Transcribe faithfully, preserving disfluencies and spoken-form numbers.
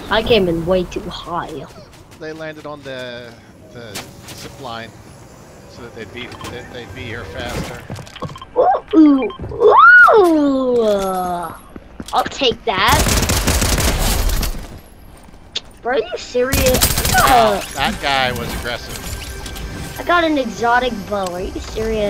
I came in way too high. They landed on the the zip line so that they'd be that they'd be here faster. Ooh, ooh, ooh. I'll take that. Bro, are you serious? Wow, that guy was aggressive. I got an exotic bow. Are you serious?